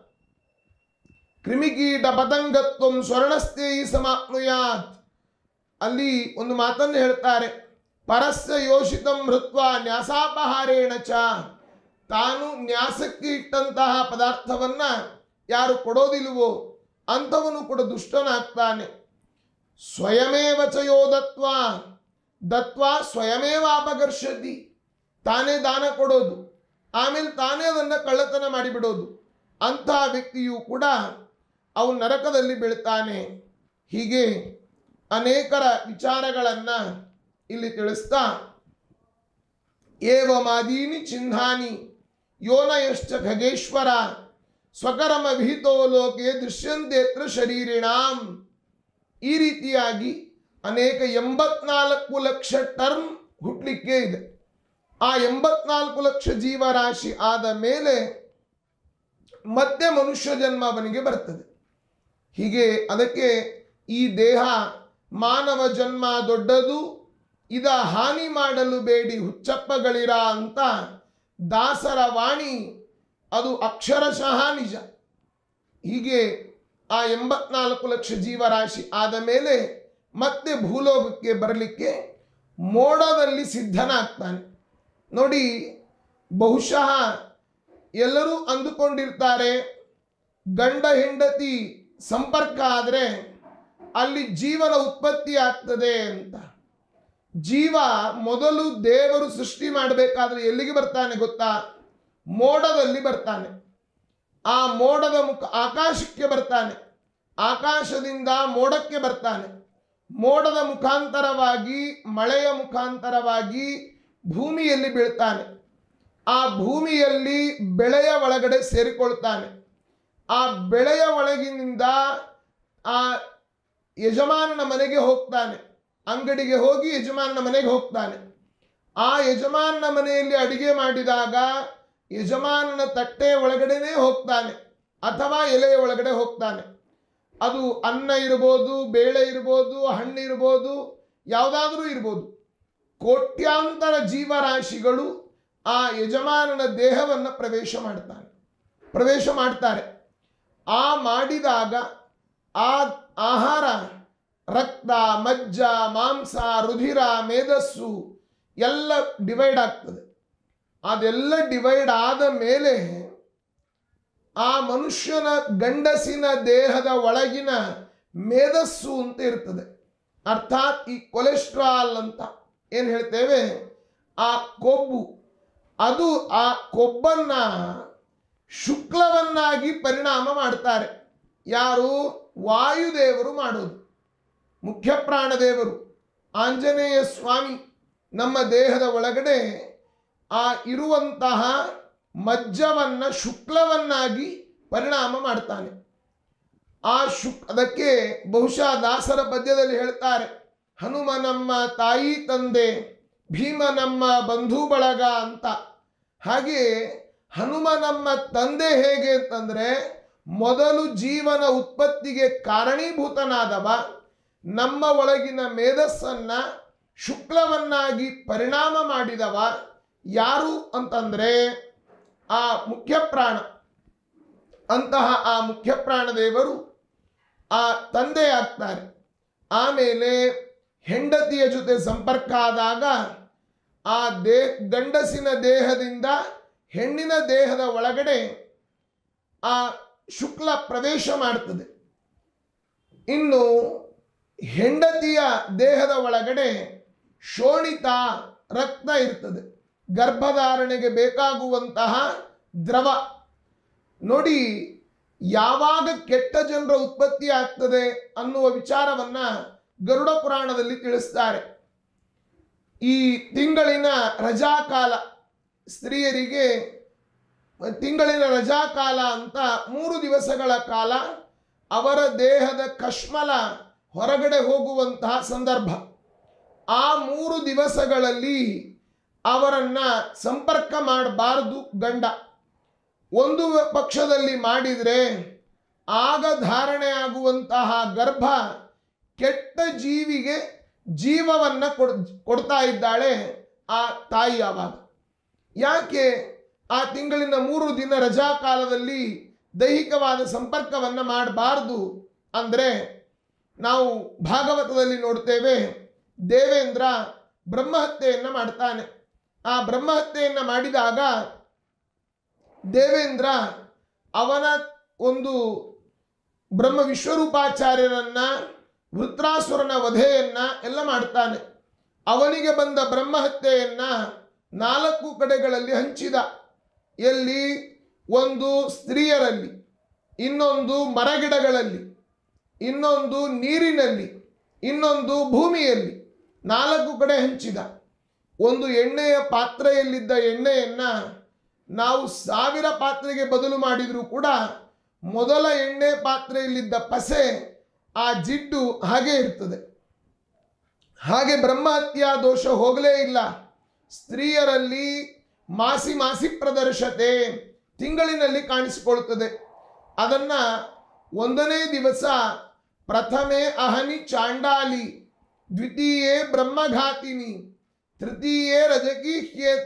ಕ್ರಿಮಿಕೀಟ ಪತಂಗತ್ವಂ ಸ್ವರ್ಣಸ್ಥೇಯಿ ಸಮಾಪ್ನುಯಾತ್. ಅಲ್ಲಿ ಒಂದು ಮಾತನ್ನು ಹೇಳ್ತಾರೆ, ಪರಸ್ಯ ಯೋಷಿತಂ ಹೃತ್ವ ನ್ಯಾಸಾಪಹಾರೇಣ ಚ. ತಾನು ನ್ಯಾಸಕ್ಕೆ ಇಟ್ಟಂತಹ ಪದಾರ್ಥವನ್ನು ಯಾರು ಕೊಡೋದಿಲ್ವೋ ಅಂಥವನು ಕೂಡ ದುಷ್ಟನಾಗ್ತಾನೆ. ಸ್ವಯಮೇವ ಚಯೋ ದತ್ವ ದತ್ವ ಸ್ವಯಮೇವ ಅಪಗರ್ಷತಿ. ತಾನೇ ದಾನ ಕೊಡೋದು, ಆಮೇಲೆ ತಾನೇ ಅದನ್ನು ಕಳ್ಳತನ ಮಾಡಿಬಿಡೋದು. ಅಂಥ ವ್ಯಕ್ತಿಯು ಕೂಡ ಅವನು ನರಕದಲ್ಲಿ ಬೀಳ್ತಾನೆ. ಹೀಗೆ ಅನೇಕರ ವಿಚಾರಗಳನ್ನು ಇಲ್ಲಿ ತಿಳಿಸ್ತಾ, ಏವಮಾದೀನಿ ಚಿಹ್ನಾನಿ ಯೋನಯಶ್ಚ ಖಗೇಶ್ವರ ಸ್ವಕರ್ಮ ವಿಹಿತೋ ಲೋಕೆ ದೃಶ್ಯಂತೇತ್ರ ಶರೀರಿಣಾಂ. ಈ ರೀತಿಯಾಗಿ ಅನೇಕ ಎಂಬತ್ನಾಲ್ಕು ಲಕ್ಷ ಟರ್ಮ್ ಹುಟ್ಟಲಿಕ್ಕೆ ಇದೆ. ಆ ಎಂಬತ್ನಾಲ್ಕು ಲಕ್ಷ ಜೀವರಾಶಿ ಆದ ಮೇಲೆ ಮತ್ತೆ ಮನುಷ್ಯ ಜನ್ಮ ಅವನಿಗೆ ಬರ್ತದೆ. ಹೀಗೆ ಅದಕ್ಕೆ ಈ ದೇಹ ಮಾನವ ಜನ್ಮ ದೊಡ್ಡದು, ಇದ ಹಾನಿ ಮಾಡಲು ಬೇಡಿ ಹುಚ್ಚಪ್ಪಗಳಿರ ಅಂತ ದಾಸರ ವಾಣಿ ಅದು ಅಕ್ಷರಶಃ ನಿಜ. ಹೀಗೆ ಆ ಎಂಬತ್ನಾಲ್ಕು ಲಕ್ಷ ಜೀವರಾಶಿ ಆದ ಮೇಲೆ ಮತ್ತೆ ಭೂಲೋಕಕ್ಕೆ ಬರಲಿಕ್ಕೆ ಮೋಡದಲ್ಲಿ ಸಿದ್ಧನಾಗ್ತಾನೆ. ನೋಡಿ, ಬಹುಶಃ ಎಲ್ಲರೂ ಅಂದುಕೊಂಡಿರ್ತಾರೆ ಗಂಡ ಹೆಂಡತಿ ಸಂಪರ್ಕ ಆದರೆ ಅಲ್ಲಿ ಜೀವನ ಉತ್ಪತ್ತಿ ಆಗ್ತದೆ ಅಂತ. ಜೀವ ಮೊದಲು ದೇವರು ಸೃಷ್ಟಿ ಮಾಡಬೇಕಾದ್ರೆ ಎಲ್ಲಿಗೆ ಬರ್ತಾನೆ ಗೊತ್ತಾ? ಮೋಡದಲ್ಲಿ ಬರ್ತಾನೆ. ಆ ಮೋಡದ ಮುಖ ಆಕಾಶಕ್ಕೆ ಬರ್ತಾನೆ, ಆಕಾಶದಿಂದ ಮೋಡಕ್ಕೆ ಬರ್ತಾನೆ, ಮೋಡದ ಮುಖಾಂತರವಾಗಿ ಮಳೆಯ ಮುಖಾಂತರವಾಗಿ ಭೂಮಿಯಲ್ಲಿ ಬೀಳ್ತಾನೆ. ಆ ಭೂಮಿಯಲ್ಲಿ ಬೆಳೆಯ ಒಳಗಡೆ ಸೇರಿಕೊಳ್ತಾನೆ. ಆ ಬೆಳೆಯ ಒಳಗಿನಿಂದ ಆ ಯಜಮಾನನ ಮನೆಗೆ ಹೋಗ್ತಾನೆ, ಅಂಗಡಿಗೆ ಹೋಗಿ ಯಜಮಾನನ ಮನೆಗೆ ಹೋಗ್ತಾನೆ. ಆ ಯಜಮಾನನ ಮನೆಯಲ್ಲಿ ಅಡಿಗೆ ಮಾಡಿದಾಗ ಯಜಮಾನನ ತಟ್ಟೆ ಒಳಗಡೆನೇ ಹೋಗ್ತಾನೆ ಅಥವಾ ಎಲೆಯ ಒಳಗಡೆ ಹೋಗ್ತಾನೆ. ಅದು ಅನ್ನ ಇರ್ಬೋದು, ಬೇಳೆ ಇರ್ಬೋದು, ಹಣ್ಣು ಇರ್ಬೋದು, ಯಾವುದಾದ್ರೂ ಇರ್ಬೋದು. ಕೋಟ್ಯಾಂತರ ಜೀವರಾಶಿಗಳು ಆ ಯಜಮಾನನ ದೇಹವನ್ನು ಪ್ರವೇಶ ಮಾಡ್ತಾನೆ ಪ್ರವೇಶ ಮಾಡ್ತಾರೆ. ಆ ಮಾಡಿದಾಗ ಆ ಆಹಾರ ರಕ್ತ, ಮಜ್ಜ, ಮಾಂಸ, ರುಧಿರ, ಮೇಧಸ್ಸು ಎಲ್ಲ ಡಿವೈಡ್ ಆಗ್ತದೆ. ಅದೆಲ್ಲ ಡಿವೈಡ್ ಆದ ಮೇಲೆ ಆ ಮನುಷ್ಯನ ಗಂಡಸಿನ ದೇಹದ ಒಳಗಿನ ಮೇಧಸ್ಸು ಅಂತ ಇರ್ತದೆ. ಅರ್ಥಾತ್ ಈ ಕೊಲೆಸ್ಟ್ರಾಲ್ ಅಂತ ಏನು ಹೇಳ್ತೇವೆ, ಆ ಕೊಬ್ಬು ಅದು ಆ ಕೊಬ್ಬನ್ನ ಶುಕ್ಲವನ್ನಾಗಿ ಪರಿಣಾಮ ಮಾಡ್ತಾರೆ. ಯಾರು? ವಾಯುದೇವರು ಮಾಡೋದು. ಮುಖ್ಯ ಪ್ರಾಣದೇವರು ಆಂಜನೇಯ ಸ್ವಾಮಿ ನಮ್ಮ ದೇಹದ ಒಳಗಡೆ ಆ ಇರುವಂತಹ ಮಜ್ಜವನ್ನು ಶುಕ್ಲವನ್ನಾಗಿ ಪರಿಣಾಮ ಮಾಡ್ತಾನೆ. ಆ ಶುಕ್ ಅದಕ್ಕೆ ಬಹುಶಃ ದಾಸರ ಪದ್ಯದಲ್ಲಿ ಹೇಳ್ತಾರೆ, ಹನುಮ ನಮ್ಮ ತಾಯಿ ತಂದೆ, ಭೀಮ ನಮ್ಮ ಬಂಧು ಬಳಗ ಅಂತ. ಹಾಗೆ ಹನುಮ ನಮ್ಮ ತಂದೆ ಹೇಗೆ ಅಂತಂದರೆ, ಮೊದಲು ಜೀವನ ಉತ್ಪತ್ತಿಗೆ ಕಾರಣೀಭೂತನಾದವ, ನಮ್ಮ ಒಳಗಿನ ಮೇಧಸ್ಸನ್ನು ಶುಕ್ಲವನ್ನಾಗಿ ಪರಿಣಾಮ ಮಾಡಿದವ ಯಾರು ಅಂತಂದರೆ ಆ ಮುಖ್ಯ ಪ್ರಾಣ. ಅಂತಹ ಆ ಮುಖ್ಯ ಪ್ರಾಣದೇವರು ಆ ತಂದೆ ಆಗ್ತಾರೆ. ಆಮೇಲೆ ಹೆಂಡತಿಯ ಜೊತೆ ಸಂಪರ್ಕ ಆದಾಗ ಆ ದೇ ಗಂಡಸಿನ ದೇಹದಿಂದ ಹೆಣ್ಣಿನ ದೇಹದ ಒಳಗಡೆ ಆ ಶುಕ್ಲ ಪ್ರವೇಶ ಮಾಡ್ತದೆ. ಇನ್ನು ಹೆಂಡತಿಯ ದೇಹದ ಒಳಗಡೆ ಶೋಣಿತ ರಕ್ತ ಇರ್ತದೆ, ಗರ್ಭಧಾರಣೆಗೆ ಬೇಕಾಗುವಂತಹ ದ್ರವ. ನೋಡಿ, ಯಾವಾಗ ಕೆಟ್ಟ ಜನರ ಉತ್ಪತ್ತಿ ಆಗ್ತದೆ ಅನ್ನುವ ವಿಚಾರವನ್ನ ಗರುಡ ಪುರಾಣದಲ್ಲಿ ತಿಳಿಸ್ತಾರೆ. ಈ ತಿಂಗಳಿನ ರಜಾಕಾಲ, ಸ್ತ್ರೀಯರಿಗೆ ತಿಂಗಳಿನ ರಜಾಕಾಲ ಅಂತ ಮೂರು ದಿವಸಗಳ ಕಾಲ ಅವರ ದೇಹದ ಕಶ್ಮಲ ಹೊರಗಡೆ ಹೋಗುವಂತಹ ಸಂದರ್ಭ. ಆ ಮೂರು ದಿವಸಗಳಲ್ಲಿ ಅವರನ್ನು ಸಂಪರ್ಕ ಮಾಡಬಾರದು ಗಂಡ. ಒಂದು ಪಕ್ಷದಲ್ಲಿ ಮಾಡಿದರೆ ಆಗ ಧಾರಣೆ ಆಗುವಂತಹ ಗರ್ಭ ಕೆಟ್ಟ ಜೀವಿಗೆ ಜೀವವನ್ನು ಕೊಡ್ ಕೊಡ್ತಾ ಇದ್ದಾಳೆ ಆ ತಾಯಿ. ಆವಾಗ ಯಾಕೆ ಆ ತಿಂಗಳಿನ ಮೂರು ದಿನ ರಜಾ ಕಾಲದಲ್ಲಿ ದೈಹಿಕವಾದ ಸಂಪರ್ಕವನ್ನು ಮಾಡಬಾರ್ದು ಅಂದರೆ, ನಾವು ಭಾಗವತದಲ್ಲಿ ನೋಡ್ತೇವೆ, ದೇವೇಂದ್ರ ಬ್ರಹ್ಮಹತ್ಯೆಯನ್ನು ಮಾಡ್ತಾನೆ. ಆ ಬ್ರಹ್ಮಹತ್ಯೆಯನ್ನು ಮಾಡಿದಾಗ ದೇವೇಂದ್ರ ಅವನ ಒಂದು ಬ್ರಹ್ಮ ವಿಶ್ವರೂಪಾಚಾರ್ಯರನ್ನ, ವೃತ್ರಾಸುರನ ವಧೆಯನ್ನ ಎಲ್ಲ ಮಾಡ್ತಾನೆ. ಅವನಿಗೆ ಬಂದ ಬ್ರಹ್ಮಹತ್ಯೆಯನ್ನು ನಾಲ್ಕು ಕಡೆಗಳಲ್ಲಿ ಹಂಚಿದ. ಎಲ್ಲಿ? ಒಂದು ಸ್ತ್ರೀಯರಲ್ಲಿ, ಇನ್ನೊಂದು ಮರಗಿಡಗಳಲ್ಲಿ, ಇನ್ನೊಂದು ನೀರಿನಲ್ಲಿ, ಇನ್ನೊಂದು ಭೂಮಿಯಲ್ಲಿ, ನಾಲ್ಕು ಕಡೆ ಹಂಚಿದ. ಒಂದು ಎಣ್ಣೆಯ ಪಾತ್ರೆಯಲ್ಲಿದ್ದ ಎಣ್ಣೆಯನ್ನು ನಾವು ಸಾವಿರ ಪಾತ್ರೆಗೆ ಬದಲು ಮಾಡಿದರೂ ಕೂಡ ಮೊದಲ ಎಣ್ಣೆ ಪಾತ್ರೆಯಲ್ಲಿದ್ದ ಪಸೆ, ಆ ಜಿಡ್ಡು ಹಾಗೇ ಇರ್ತದೆ. ಹಾಗೆ ಬ್ರಹ್ಮಹತ್ಯಾ ದೋಷ ಹೋಗಲೇ ಇಲ್ಲ. ಸ್ತ್ರೀಯರಲ್ಲಿ ಮಾಸಿ ಮಾಸಿ ಪ್ರದರ್ಶತೆ ತಿಂಗಳಿನಲ್ಲಿ ಕಾಣಿಸಿಕೊಳ್ಳುತ್ತದೆ. ಅದನ್ನು ಒಂದನೇ ದಿವಸ ಪ್ರಥಮೆ ಅಹನಿ ಚಾಂಡಾಲಿ, ದ್ವಿತೀಯೇ ಬ್ರಹ್ಮಘಾತಿನಿ, ತೃತೀಯೇ ರಜಕಿ ಹ್ಯೇತ.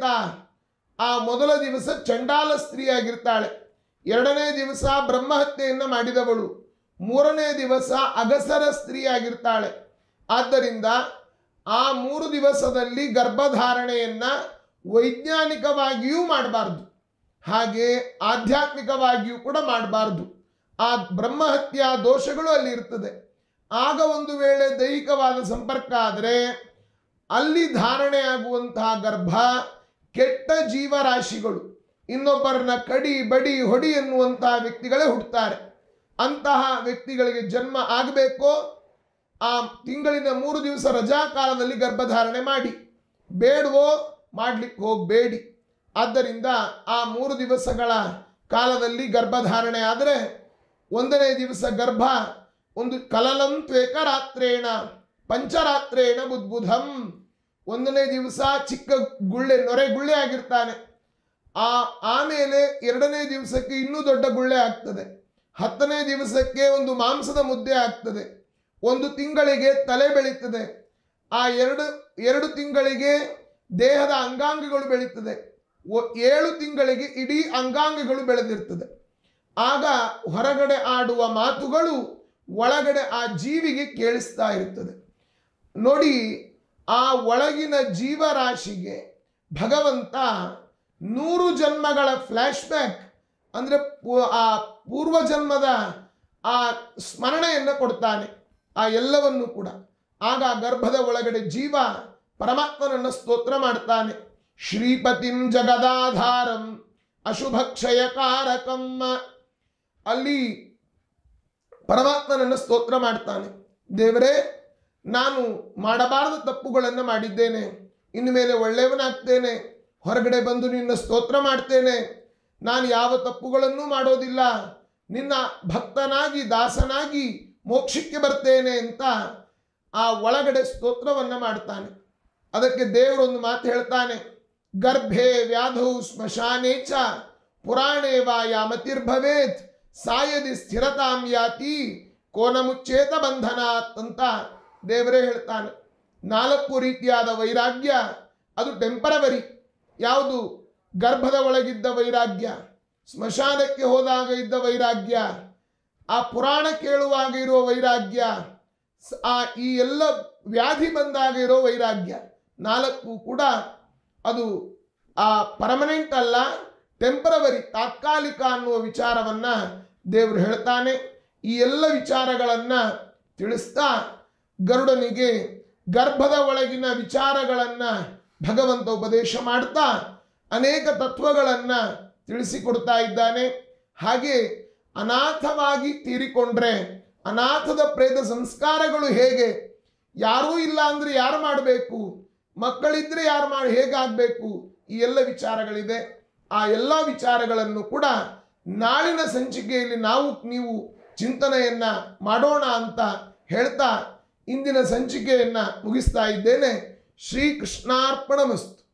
ಆ ಮೊದಲ ದಿವಸ ಚಂಡಾಲ ಸ್ತ್ರೀಯಾಗಿರ್ತಾಳೆ, ಎರಡನೇ ದಿವಸ ಬ್ರಹ್ಮಹತ್ಯೆಯನ್ನು ಮಾಡಿದವಳು, ಮೂರನೇ ದಿವಸ ಅಗಸರ ಸ್ತ್ರೀಯಾಗಿರ್ತಾಳೆ. ಆದ್ದರಿಂದ ಆ ಮೂರು ದಿವಸದಲ್ಲಿ ಗರ್ಭಧಾರಣೆಯನ್ನು ವೈಜ್ಞಾನಿಕವಾಗಿಯೂ ಮಾಡಬಾರ್ದು, ಹಾಗೆ ಆಧ್ಯಾತ್ಮಿಕವಾಗಿಯೂ ಕೂಡ ಮಾಡಬಾರ್ದು. ಆ ಬ್ರಹ್ಮಹತ್ಯಾ ದೋಷಗಳು ಅಲ್ಲಿ ಇರ್ತದೆ. ಆಗ ಒಂದು ವೇಳೆ ದೈಹಿಕವಾದ ಸಂಪರ್ಕ ಆದರೆ ಅಲ್ಲಿ ಧಾರಣೆ ಆಗುವಂತಹ ಗರ್ಭ ಕೆಟ್ಟ ಜೀವರಾಶಿಗಳು, ಇನ್ನೊಬ್ಬರನ್ನ ಕಡಿ ಬಡಿ ಹೊಡಿ ಎನ್ನುವಂತಹ ವ್ಯಕ್ತಿಗಳೇ ಹುಟ್ಟುತ್ತಾರೆ. ಅಂತಹ ವ್ಯಕ್ತಿಗಳಿಗೆ ಜನ್ಮ ಆಗಬೇಕೋ ಆ ತಿಂಗಳಿನ ಮೂರು ದಿವಸ ರಜಾ ಕಾಲದಲ್ಲಿ ಗರ್ಭಧಾರಣೆ ಮಾಡಿ, ಬೇಡವೋ ಮಾಡಲಿಕ್ಕೆ ಹೋಗಬೇಡಿ. ಆದ್ದರಿಂದ ಆ ಮೂರು ದಿವಸಗಳ ಕಾಲದಲ್ಲಿ ಗರ್ಭಧಾರಣೆ ಆದರೆ ಒಂದನೇ ದಿವಸ ಗರ್ಭ ಒಂದು ಕಲಲಂತ್ವೇಕ ರಾತ್ರೇಣ ಪಂಚರಾತ್ರೇಣ ಬುದ್ಬುಧಂ. ಒಂದನೇ ದಿವಸ ಚಿಕ್ಕ ಗುಳ್ಳೆ, ನೊರೆ ಗುಳ್ಳೆ ಆಗಿರ್ತಾನೆ. ಆ ಆಮೇಲೆ ಎರಡನೇ ದಿವಸಕ್ಕೆ ಇನ್ನೂ ದೊಡ್ಡ ಗುಳ್ಳೆ ಆಗ್ತದೆ. ಹತ್ತನೇ ದಿವಸಕ್ಕೆ ಒಂದು ಮಾಂಸದ ಮುದ್ದೆ ಆಗ್ತದೆ. ಒಂದು ತಿಂಗಳಿಗೆ ತಲೆ ಬೆಳೀತದೆ. ಆ ಎರಡು ಎರಡು ತಿಂಗಳಿಗೆ ದೇಹದ ಅಂಗಾಂಗಗಳು ಬೆಳೀತದೆ. ಏಳು ತಿಂಗಳಿಗೆ ಇಡೀ ಅಂಗಾಂಗಗಳು ಬೆಳೆದಿರ್ತದೆ. ಆಗ ಹೊರಗಡೆ ಆಡುವ ಮಾತುಗಳು ಒಳಗಡೆ ಆ ಜೀವಿಗೆ ಕೇಳಿಸ್ತಾ ಇರ್ತದೆ. ನೋಡಿ, ಆ ಒಳಗಿನ ಜೀವರಾಶಿಗೆ ಭಗವಂತ ನೂರು ಜನ್ಮಗಳ ಫ್ಲ್ಯಾಶ್ ಬ್ಯಾಕ್ ಅಂದರೆ ಆ ಪೂರ್ವಜನ್ಮದ ಆ ಸ್ಮರಣೆಯನ್ನು ಕೊಡ್ತಾನೆ, ಆ ಎಲ್ಲವನ್ನು ಕೂಡ. ಆಗ ಗರ್ಭದ ಒಳಗಡೆ ಜೀವ ಪರಮಾತ್ಮನನ್ನು ಸ್ತೋತ್ರ ಮಾಡ್ತಾನೆ. ಶ್ರೀಪತಿಂ ಜಗದಾಧಾರಂ ಅಶುಭಕ್ಷಯಕಾರಕಂ. ಅಲ್ಲಿ ಪರಮಾತ್ಮನನ್ನು ಸ್ತೋತ್ರ ಮಾಡ್ತಾನೆ. ದೇವರೇ, ನಾನು ಮಾಡಬಾರದ ತಪ್ಪುಗಳನ್ನು ಮಾಡಿದ್ದೇನೆ, ಇನ್ನು ಮೇಲೆ ಒಳ್ಳೆಯವನಾಗ್ತೇನೆ, ಹೊರಗಡೆ ಬಂದು ನಿನ್ನ ಸ್ತೋತ್ರ ಮಾಡ್ತೇನೆ, ನಾನು ಯಾವ ತಪ್ಪುಗಳನ್ನೂ ಮಾಡೋದಿಲ್ಲ, ನಿನ್ನ ಭಕ್ತನಾಗಿ ದಾಸನಾಗಿ ಮೋಕ್ಷಕ್ಕೆ ಬರ್ತೇನೆ ಅಂತ ಆ ಒಳಗಡೆ ಸ್ತೋತ್ರವನ್ನು ಮಾಡ್ತಾನೆ. ಅದಕ್ಕೆ ದೇವರೊಂದು ಮಾತು ಹೇಳ್ತಾನೆ, ಗರ್ಭೆ ವ್ಯಾಧೌ ಸ್ಮಶಾನೇ ಚ ಪುರಾಣೇ ವಾ ಯಾಮತಿರ್ಭವೇತ್ ಸಾಯದಿ ಸ್ಥಿರತಾಂ ಯಾತಿ ಕೋನ ಮುಚ್ಚೇತ ಬಂಧನಾತ್ ಅಂತ ದೇವರೇ ಹೇಳ್ತಾನೆ. ನಾಲ್ಕು ರೀತಿಯಾದ ವೈರಾಗ್ಯ ಅದು ಟೆಂಪರವರಿ. ಯಾವುದು? ಗರ್ಭದ ಒಳಗಿದ್ದ ವೈರಾಗ್ಯ, ಸ್ಮಶಾನಕ್ಕೆ ಹೋದಾಗ ಇದ್ದ ವೈರಾಗ್ಯ, ಆ ಪುರಾಣ ಕೇಳುವಾಗ ಇರುವ ವೈರಾಗ್ಯ, ಆ ಈ ಎಲ್ಲ ವ್ಯಾಧಿ ಬಂದಾಗ ಇರೋ ವೈರಾಗ್ಯ. ನಾಲ್ಕು ಕೂಡ ಅದು ಆ ಪರ್ಮನೆಂಟ್ ಅಲ್ಲ, ಟೆಂಪರವರಿ, ತಾತ್ಕಾಲಿಕ ಅನ್ನುವ ವಿಚಾರವನ್ನು ದೇವರು ಹೇಳ್ತಾನೆ. ಈ ಎಲ್ಲ ವಿಚಾರಗಳನ್ನು ತಿಳಿಸ್ತಾ ಗರುಡನಿಗೆ ಗರ್ಭದ ಒಳಗಿನ ವಿಚಾರಗಳನ್ನು ಭಗವಂತ ಉಪದೇಶ ಮಾಡ್ತಾ ಅನೇಕ ತತ್ವಗಳನ್ನು ತಿಳಿಸಿಕೊಡ್ತಾ ಇದ್ದಾನೆ. ಹಾಗೆ ಅನಾಥವಾಗಿ ತೀರಿಕೊಂಡ್ರೆ ಅನಾಥದ ಪ್ರೇತ ಸಂಸ್ಕಾರಗಳು ಹೇಗೆ, ಯಾರೂ ಇಲ್ಲ ಅಂದರೆ ಯಾರು ಮಾಡಬೇಕು, ಮಕ್ಕಳಿದ್ರೆ ಯಾರು ಮಾಡಿ ಹೇಗಾಗಬೇಕು, ಈ ಎಲ್ಲ ವಿಚಾರಗಳಿದೆ. ಆ ಎಲ್ಲ ವಿಚಾರಗಳನ್ನು ಕೂಡ ನಾಳಿನ ಸಂಚಿಕೆಯಲ್ಲಿ ನಾವು ನೀವು ಚಿಂತನೆಯನ್ನು ಮಾಡೋಣ ಅಂತ ಹೇಳ್ತಾ ಇಂದಿನ ಸಂಚಿಕೆಯನ್ನು ಮುಗಿಸ್ತಾ ಇದ್ದೇನೆ. ಶ್ರೀಕೃಷ್ಣಾರ್ಪಣಮಸ್ತು.